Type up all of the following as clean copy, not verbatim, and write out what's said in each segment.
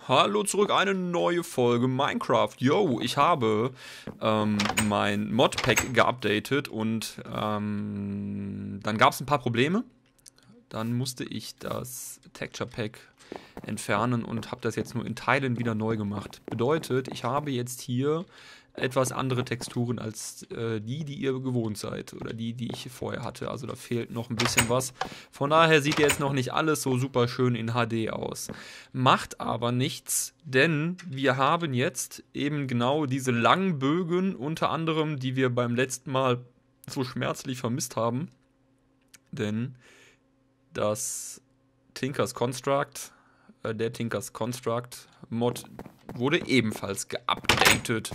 Hallo zurück, eine neue Folge Minecraft. Yo, ich habe mein Modpack geupdatet und dann gab es ein paar Probleme. Dann musste ich das Texture Pack entfernen und habe das jetzt nur in Teilen wieder neu gemacht. Bedeutet, ich habe jetzt hier etwas andere Texturen als die ihr gewohnt seid oder die ich vorher hatte. Also da fehlt noch ein bisschen was. Von daher sieht jetzt noch nicht alles so super schön in HD aus. Macht aber nichts, denn wir haben jetzt eben genau diese langen Bögen, unter anderem, die wir beim letzten Mal so schmerzlich vermisst haben. Denn das Tinker's Construct, der Tinker's Construct Mod wurde ebenfalls geupdatet.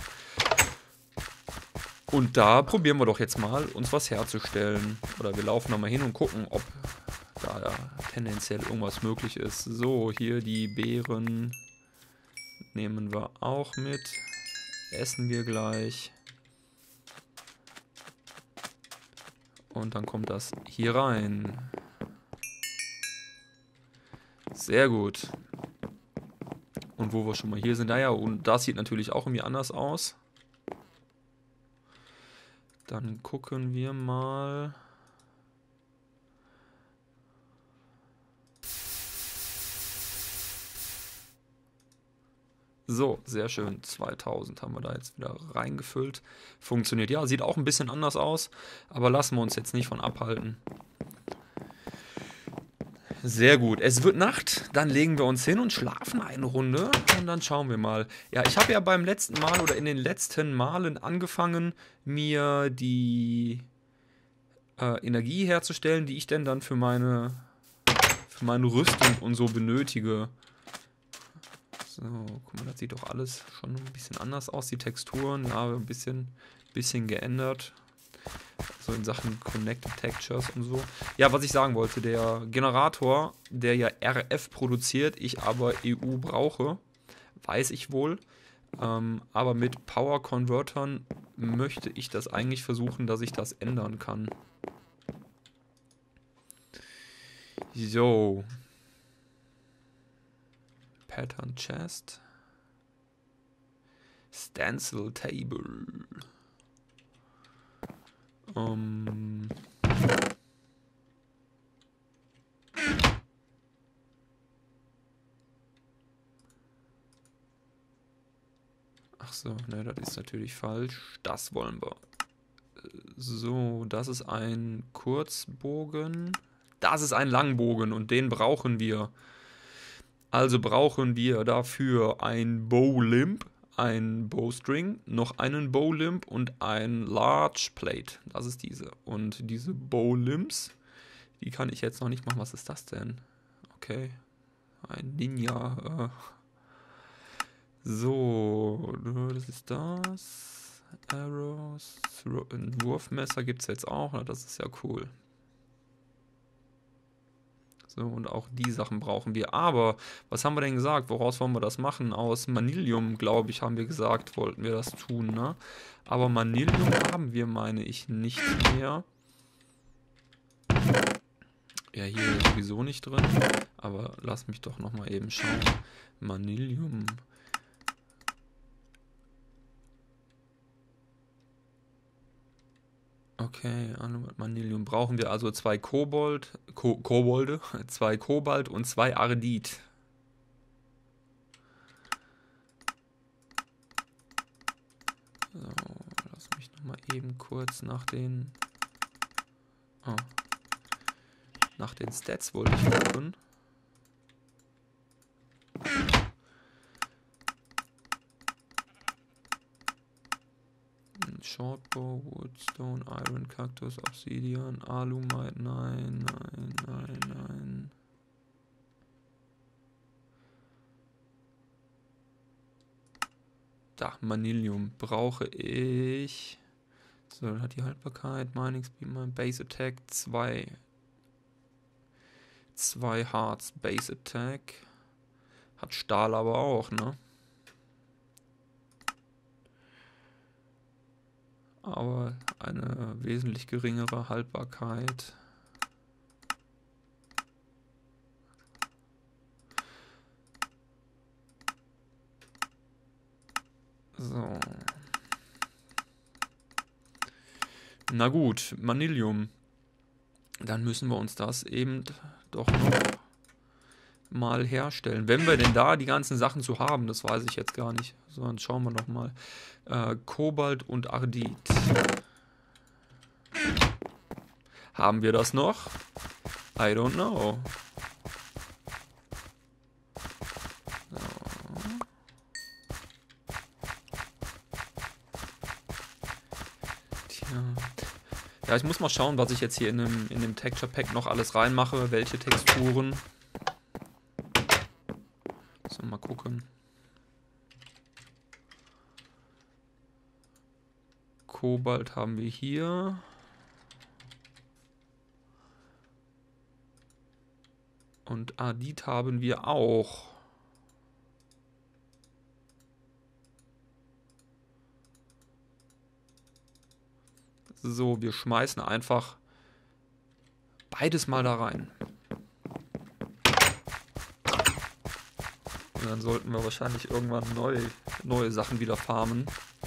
Und da probieren wir doch jetzt mal, uns was herzustellen. Oder wir laufen da mal hin und gucken, ob da tendenziell irgendwas möglich ist. So, hier die Beeren nehmen wir auch mit. Essen wir gleich. Und dann kommt das hier rein. Sehr gut. Und wo wir schon mal hier sind, naja, und das sieht natürlich auch irgendwie anders aus. Dann gucken wir mal. So, sehr schön. 2000 haben wir da jetzt wieder reingefüllt. Funktioniert. Ja, sieht auch ein bisschen anders aus, aber lassen wir uns jetzt nicht von abhalten. Sehr gut. Es wird Nacht, dann legen wir uns hin und schlafen eine Runde und dann schauen wir mal. Ja, ich habe ja beim letzten Mal oder in den letzten Malen angefangen, mir die Energie herzustellen, die ich denn dann für meine Rüstung und so benötige. So, guck mal, das sieht doch alles schon ein bisschen anders aus. Die Texturen, ja, ein bisschen geändert. So in Sachen Connected Textures und so. Ja, was ich sagen wollte, der Generator, der ja RF produziert, ich aber EU brauche, weiß ich wohl. Aber mit Power Convertern möchte ich das eigentlich versuchen, dass ich das ändern kann. So. Pattern Chest. Stencil Table. Ach so, ne, das ist natürlich falsch. Das wollen wir. So, das ist ein Kurzbogen. Das ist ein Langbogen und den brauchen wir. Also brauchen wir dafür ein Bowlimp, ein Bowstring, noch einen Bowlimp und ein Large Plate. Das ist diese. Und diese Bowlimps, die kann ich jetzt noch nicht machen. Was ist das denn? Okay. Ein Ninja. So, das ist das. Arrows. Ein Wurfmesser gibt es jetzt auch. Na, das ist ja cool. So, und auch die Sachen brauchen wir. Aber, was haben wir denn gesagt? Woraus wollen wir das machen? Aus Manilium, glaube ich, haben wir gesagt, wollten wir das tun, ne? Aber Manilium haben wir, meine ich, nicht mehr. Ja, hier sowieso nicht drin. Aber lass mich doch nochmal eben schauen. Manilium. Okay, Manilium brauchen wir also zwei Kobolde, zwei Kobalt und zwei Ardit. So, lass mich nochmal eben kurz nach den Stats wollte ich gucken. Shortbow, Woodstone, Iron Cactus, Obsidian, Alumite, nein. Da, Manilium brauche ich. So, dann hat die Haltbarkeit, Mining Speed, mein Base Attack, 2 Hearts Base Attack. Hat Stahl aber auch, ne? Aber eine wesentlich geringere Haltbarkeit. So. Na gut, Manilium. Dann müssen wir uns das eben doch noch mal herstellen. Wenn wir denn da die ganzen Sachen zu haben, das weiß ich jetzt gar nicht. So, dann schauen wir noch mal. Kobalt und Ardit. Haben wir das noch? I don't know. So. Tja. Ja, ich muss mal schauen, was ich jetzt hier in dem Texture Pack noch alles reinmache. Welche Texturen. So, mal gucken. Kobalt haben wir hier. Und Ardit haben wir auch. So, wir schmeißen einfach beides mal da rein. Und dann sollten wir wahrscheinlich irgendwann neue Sachen wieder farmen.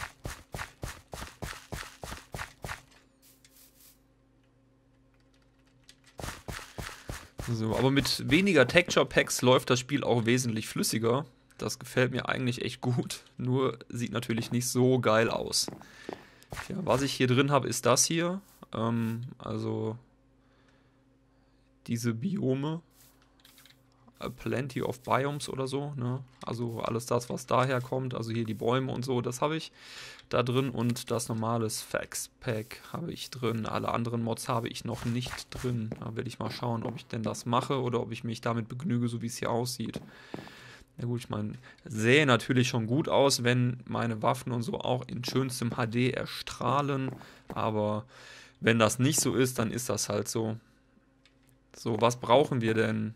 So, aber mit weniger Texture Packs läuft das Spiel auch wesentlich flüssiger. Das gefällt mir eigentlich echt gut. Nur sieht natürlich nicht so geil aus. Ja, was ich hier drin habe, ist das hier. Also diese Biome. Plenty of Biomes oder so. Ne? Also alles das, was daher kommt. Also hier die Bäume und so, das habe ich da drin. Und das normale Facts Pack habe ich drin. Alle anderen Mods habe ich noch nicht drin. Da werde ich mal schauen, ob ich denn das mache oder ob ich mich damit begnüge, so wie es hier aussieht. Ja gut, ich meine, sähe natürlich schon gut aus, wenn meine Waffen und so auch in schönstem HD erstrahlen. Aber wenn das nicht so ist, dann ist das halt so. So, was brauchen wir denn?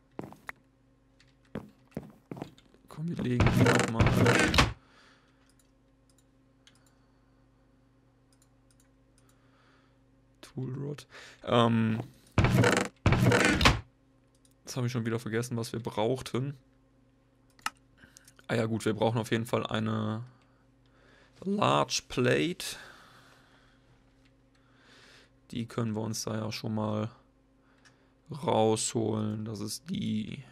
Komm, wir legen die nochmal. Toolrod. Das habe ich schon wieder vergessen, was wir brauchten. Ah ja gut, wir brauchen auf jeden Fall eine Large Plate. Die können wir uns da ja schon mal rausholen. Das ist die.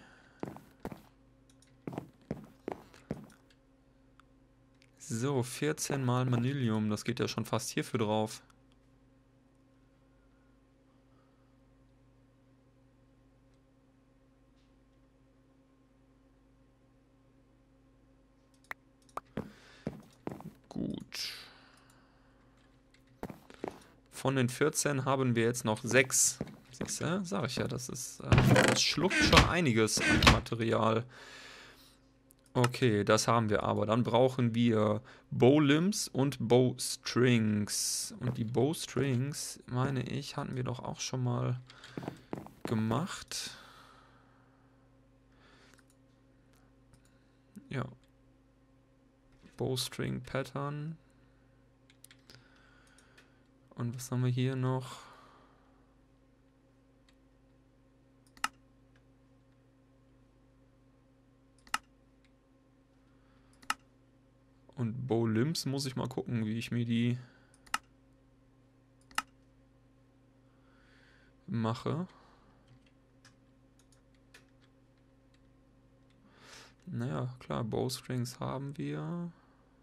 So, 14 mal Manilium. Das geht ja schon fast hierfür drauf. Gut. Von den 14 haben wir jetzt noch 6. Siehst du? Sag ich ja, das schluckt schon einiges an Material. Okay, das haben wir aber. Dann brauchen wir Bowlimbs und Bowstrings. Und die Bowstrings, meine ich, hatten wir doch auch schon mal gemacht. Ja. Bowstring Pattern. Und was haben wir hier noch? Und Bowlimbs muss ich mal gucken, wie ich mir die mache. Naja, klar, Bowstrings haben wir.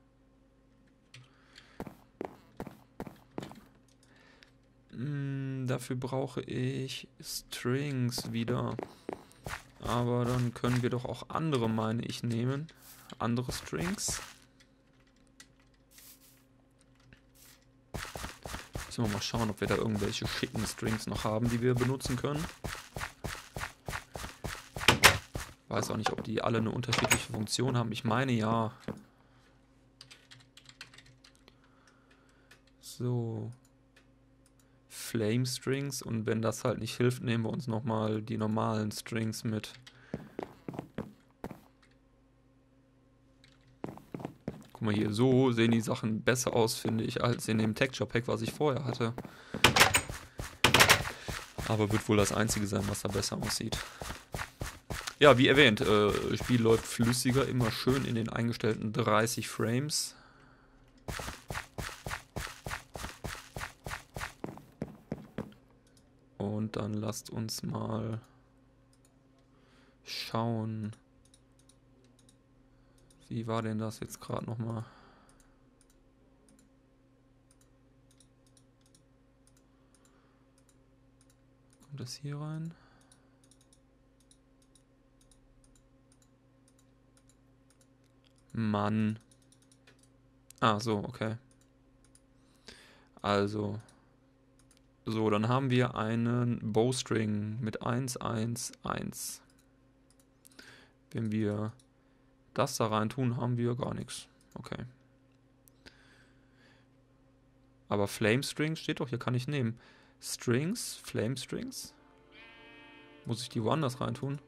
Dafür brauche ich Strings wieder. Aber dann können wir doch auch andere, meine ich, nehmen. Andere Strings. Müssen wir mal schauen, ob wir da irgendwelche schicken Strings noch haben, die wir benutzen können. Weiß auch nicht, ob die alle eine unterschiedliche Funktion haben. Ich meine ja. So. Flame Strings. Und wenn das halt nicht hilft, nehmen wir uns nochmal die normalen Strings mit. Guck mal hier, so sehen die Sachen besser aus, finde ich, als in dem Texture Pack, was ich vorher hatte. Aber wird wohl das einzige sein, was da besser aussieht. Ja, wie erwähnt, Spiel läuft flüssiger, immer schön in den eingestellten 30 Frames. Und dann lasst uns mal schauen. Wie war denn das jetzt gerade nochmal? Kommt das hier rein? Mann. Ah, so, okay. Also. So, dann haben wir einen Bowstring mit 1, 1, 1. Wenn wir das da rein tun, haben wir gar nichts. Okay. Aber Flame Strings steht doch, hier kann ich nehmen. Strings, Flame Strings. Muss ich die woanders rein tun?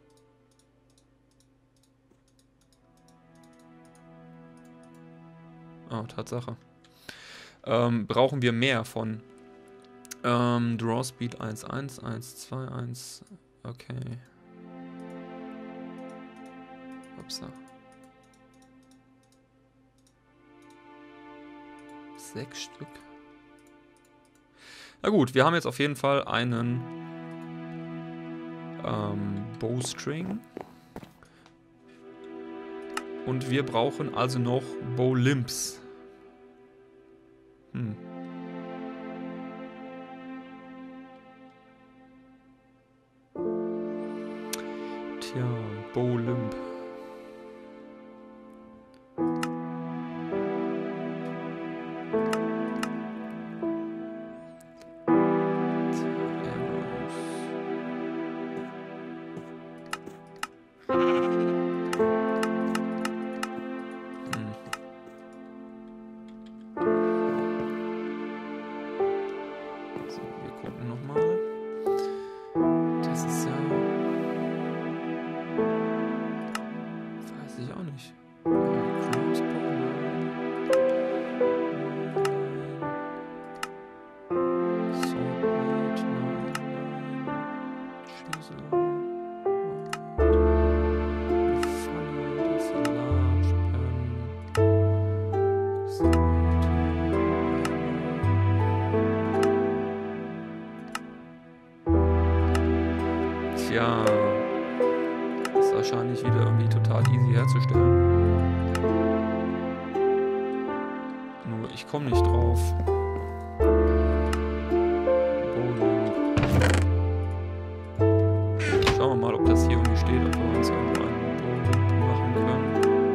Oh, Tatsache. Brauchen wir mehr von Draw Speed 1, 1, 1, 2, 1. Okay. Upsa. 6 Stück. Na gut, wir haben jetzt auf jeden Fall einen Bowstring. Und wir brauchen also noch Bowlimps. Tja, Bowlimp. Tja, ist wahrscheinlich wieder irgendwie total easy herzustellen. Nur ich komme nicht drauf. Schauen wir mal, ob das hier irgendwie steht, ob wir uns irgendwo einen Bowling machen können.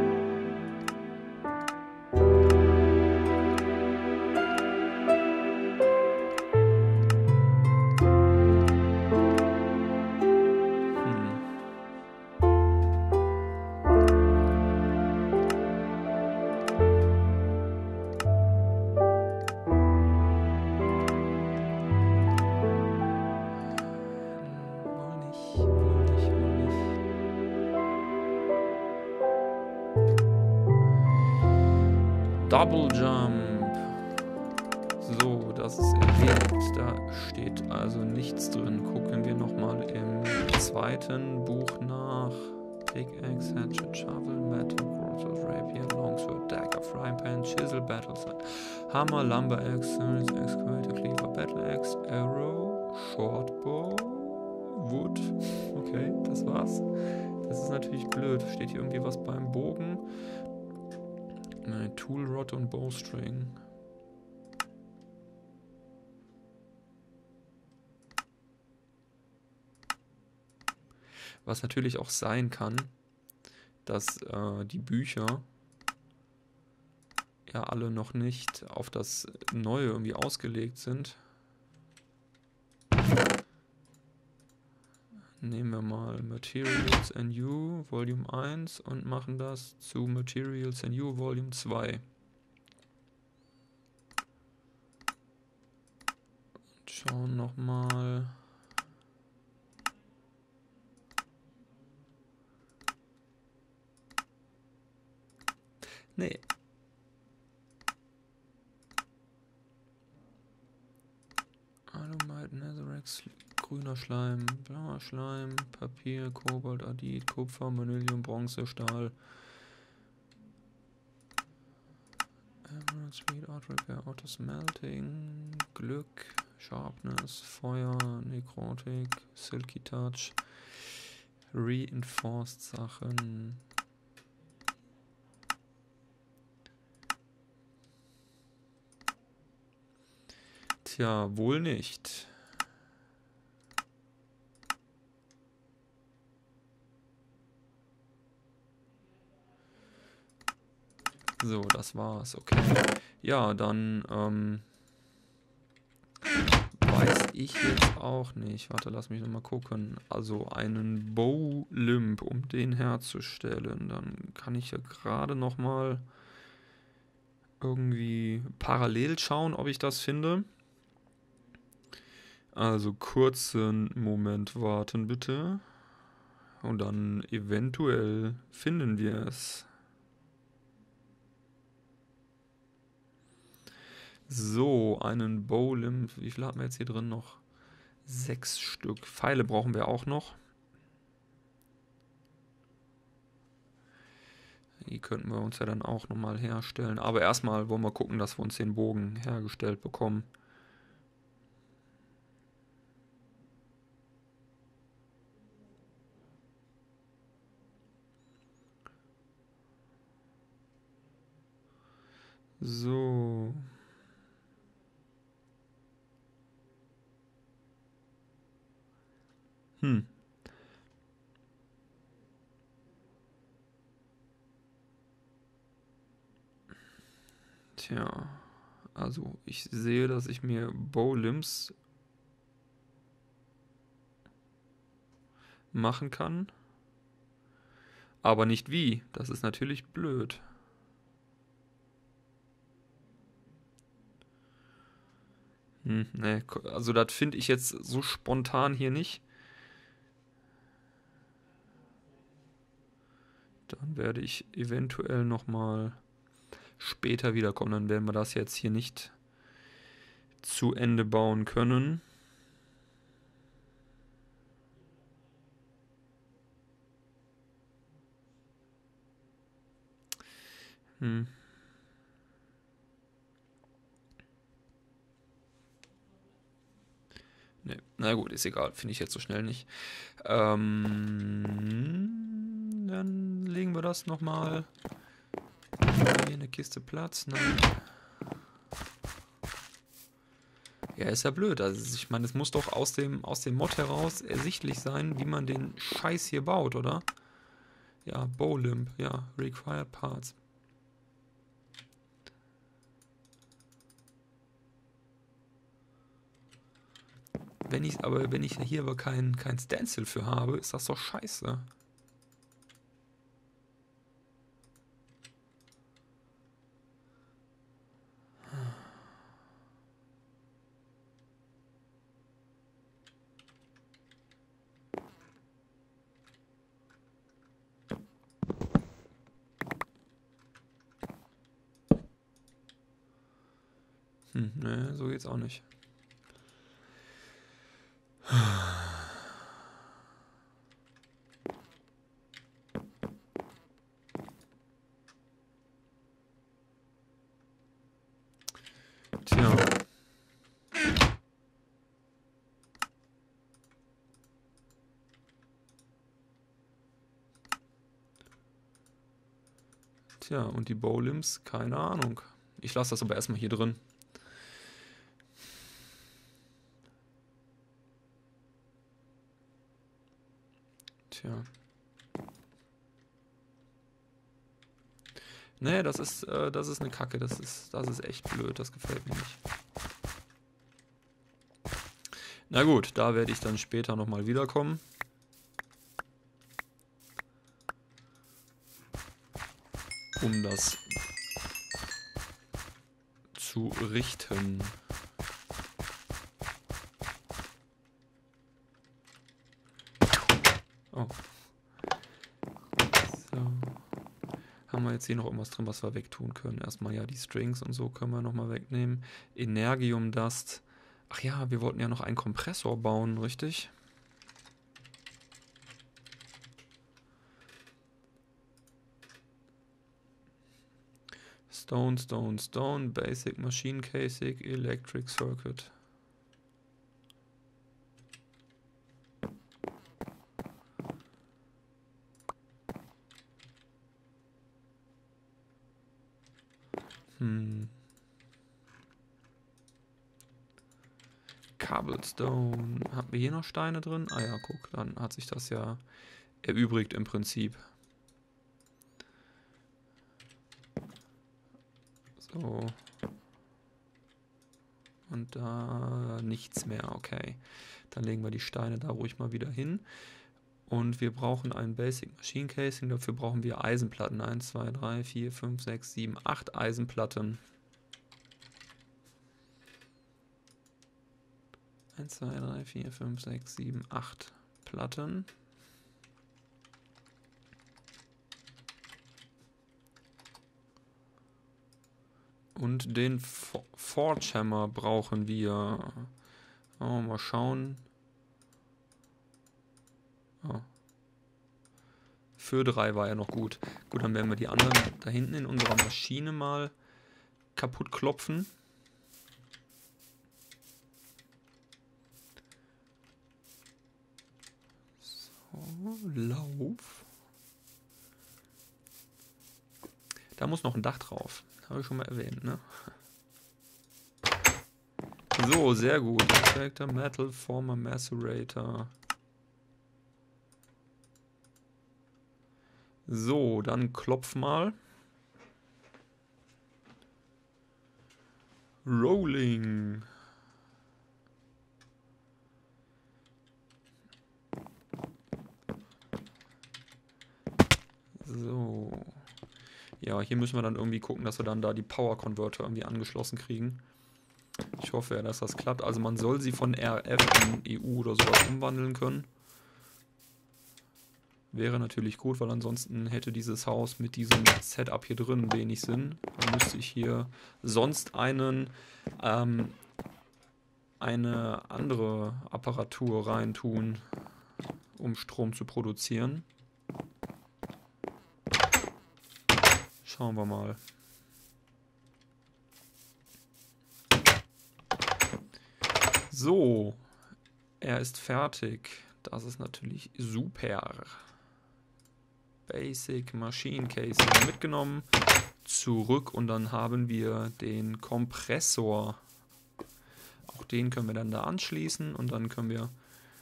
Double Jump. So, das ist erledigt. Da steht also nichts drin. Gucken wir nochmal im zweiten Buch nach. Pickaxe, Hatchet, Shovel, Metal, Crossbow, Rapier, Longsword, Dagger, Frying Pan, Chisel, Battleside, Hammer, Lumber Axe, Excavator, Cleaver, Battle Axe, Arrow, Shortbow, Wood. Okay, das war's. Das ist natürlich blöd. Steht hier irgendwie was beim Bogen? Nein, Tool Rod und Bowstring. Was natürlich auch sein kann, dass die Bücher ja alle noch nicht auf das Neue irgendwie ausgelegt sind. Nehmen wir mal Materials NU Volume 1 und machen das zu Materials NU Volume 2. Und schauen nochmal. Nee. Alumite, Netherrax, grüner Schleim, blauer Schleim, Papier, Kobalt, Adit, Kupfer, Vanillium, Bronze, Stahl. Emerald, Speed, Art Repair, Auto Smelting, Glück, Sharpness, Feuer, Necrotic, Silky Touch, Reinforced Sachen. Tja, wohl nicht. So, das war's. Okay. Ja, dann weiß ich jetzt auch nicht. Warte, lass mich nochmal gucken. Also einen Bow-Limb, um den herzustellen. Dann kann ich ja gerade nochmal irgendwie parallel schauen, ob ich das finde. Also kurzen Moment warten bitte. Und dann eventuell finden wir es. So, einen Bow-Limb. Wie viel haben wir jetzt hier drin noch? 6 Stück. Pfeile brauchen wir auch noch. Die könnten wir uns ja dann auch nochmal herstellen. Aber erstmal wollen wir gucken, dass wir uns den Bogen hergestellt bekommen. So. Tja, also ich sehe, dass ich mir Bow-Limbs machen kann. Aber nicht wie. Das ist natürlich blöd. Ne, also das finde ich jetzt so spontan hier nicht. Dann werde ich eventuell nochmal später wiederkommen. Dann werden wir das jetzt hier nicht zu Ende bauen können. Ne, na gut, ist egal. Finde ich jetzt so schnell nicht. Dann legen wir das nochmal hier in der Kiste Platz. Nein. Ja, ist ja blöd. Also ich meine, es muss doch aus dem Mod heraus ersichtlich sein, wie man den Scheiß hier baut, oder? Ja, Bow-Limb. Ja, Required Parts. Wenn ich hier aber kein Stencil für habe, ist das doch scheiße. Ne, so geht's auch nicht. Tja. Tja, und die Bow-Limbs, keine Ahnung. Ich lasse das aber erstmal hier drin. Tja. Nee, das ist eine Kacke. Das ist echt blöd. Das gefällt mir nicht. Na gut, da werde ich dann später nochmal wiederkommen. Um das zu richten. Oh. So. Haben wir jetzt hier noch irgendwas drin, was wir wegtun können? Erstmal ja die Strings und so können wir nochmal wegnehmen. Energium Dust. Ach ja, wir wollten ja noch einen Kompressor bauen, richtig? Stone, Stone, Stone, Basic Machine Casing, Electric Circuit. Cobblestone. Haben wir hier noch Steine drin? Ah ja, guck, dann hat sich das ja erübrigt im Prinzip. So. Und da nichts mehr, okay. Dann legen wir die Steine da ruhig mal wieder hin. Und wir brauchen ein Basic Machine Casing. Dafür brauchen wir Eisenplatten. 1, 2, 3, 4, 5, 6, 7, 8 Eisenplatten. 1, 2, 3, 4, 5, 6, 7, 8 Platten. Und den Forge Hammer brauchen wir. Oh, mal schauen. Oh. Für 3 war ja noch gut. Gut, dann werden wir die anderen da hinten in unserer Maschine mal kaputt klopfen. So, Lauf. Da muss noch ein Dach drauf. Habe ich schon mal erwähnt, ne? So, sehr gut. Extractor, Metal, Former, Macerator. So, dann klopf mal. Rolling. So. Ja, hier müssen wir dann irgendwie gucken, dass wir dann da die Power Converter irgendwie angeschlossen kriegen. Ich hoffe ja, dass das klappt. Also man soll sie von RF in EU oder sowas umwandeln können. Wäre natürlich gut, weil ansonsten hätte dieses Haus mit diesem Setup hier drin wenig Sinn. Dann müsste ich hier sonst eine andere Apparatur reintun, um Strom zu produzieren. Schauen wir mal. So, er ist fertig. Das ist natürlich super. Basic Machine Casing mitgenommen. Zurück und dann haben wir den Kompressor. Auch den können wir dann da anschließen und dann können wir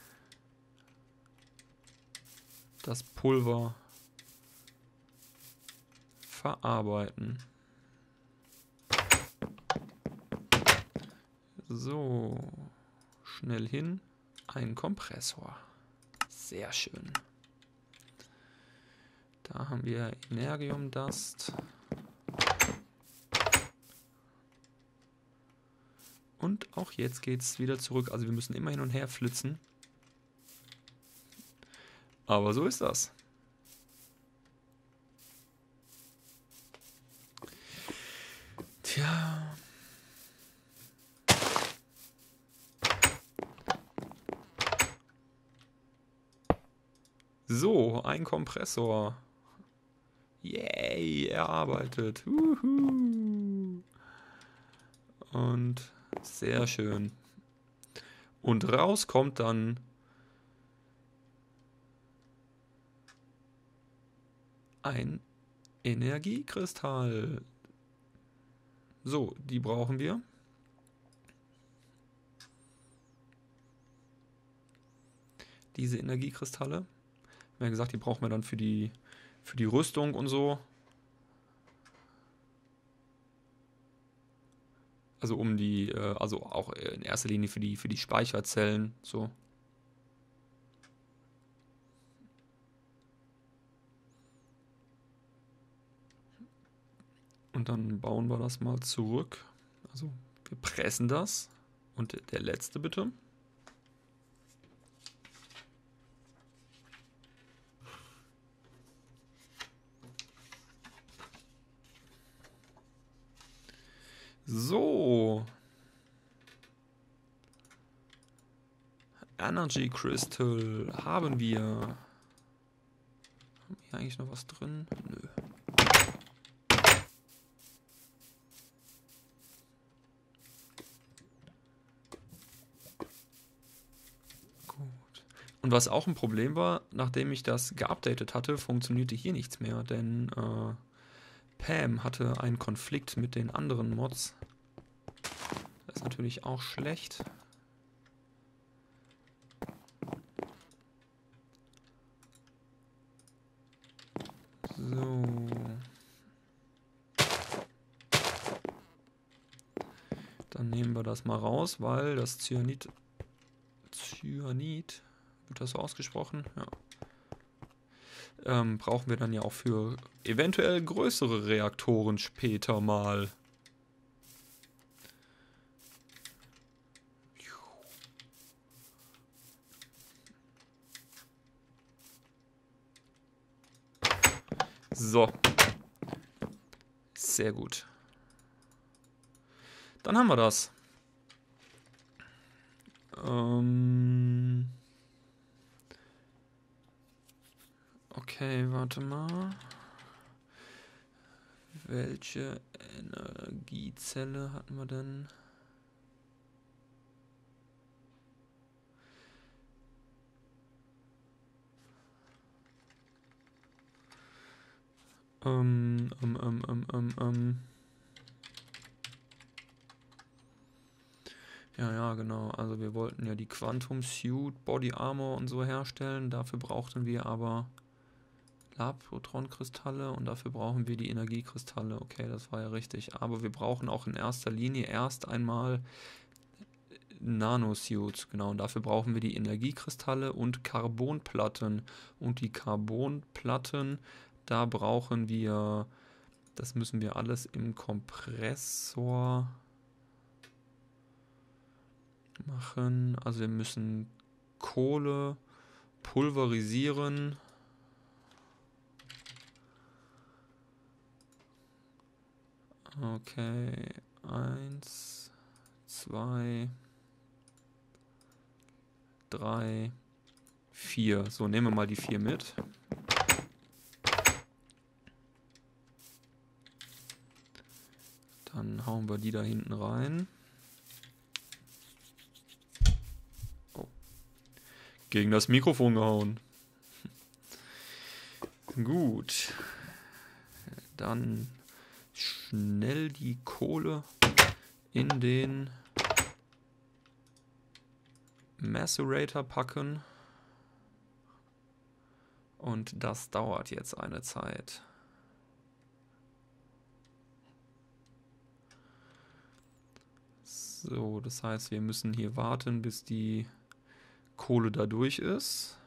das Pulver verarbeiten. So, schnell hin. Ein Kompressor. Sehr schön. Da haben wir Energium Dust. Und auch jetzt geht es wieder zurück. Also wir müssen immer hin und her flitzen. Aber so ist das. Tja. So, ein Kompressor. Yay, er arbeitet. Und sehr schön. Und raus kommt dann ein Energiekristall. So, die brauchen wir. Diese Energiekristalle. Wir haben gesagt, die brauchen wir dann für die Rüstung und so. Also um die, also auch in erster Linie für die Speicherzellen, so. Und dann bauen wir das mal zurück. Also wir pressen das. Und der letzte bitte. So. Energy Crystal haben wir. Haben wir hier eigentlich noch was drin? Nö. Gut. Und was auch ein Problem war, nachdem ich das geupdatet hatte, funktionierte hier nichts mehr, denn Pam hatte einen Konflikt mit den anderen Mods. Das ist natürlich auch schlecht. So. Dann nehmen wir das mal raus, weil das Cyanid, wird das so ausgesprochen? Ja. Brauchen wir dann ja auch für eventuell größere Reaktoren später mal. So. Sehr gut. Dann haben wir das. Okay, warte mal. Welche Energiezelle hatten wir denn? Ja, genau. Also wir wollten ja die Quantum Suit, Body Armor und so herstellen. Dafür brauchten wir aber Labproton-Kristalle und dafür brauchen wir die Energiekristalle. Okay, das war ja richtig. Aber wir brauchen auch in erster Linie erst einmal Nanosuits. Genau, und dafür brauchen wir die Energiekristalle und Carbonplatten. Und die Carbonplatten, da brauchen wir, das müssen wir alles im Kompressor machen. Also wir müssen Kohle pulverisieren. Okay, 1, 2, 3, 4. So, nehmen wir mal die 4 mit. Dann hauen wir die da hinten rein. Oh. Gegen das Mikrofon gehauen. Gut. Dann schnell die Kohle in den Macerator packen. Und das dauert jetzt eine Zeit. So, das heißt, wir müssen hier warten, bis die Kohle da durch ist.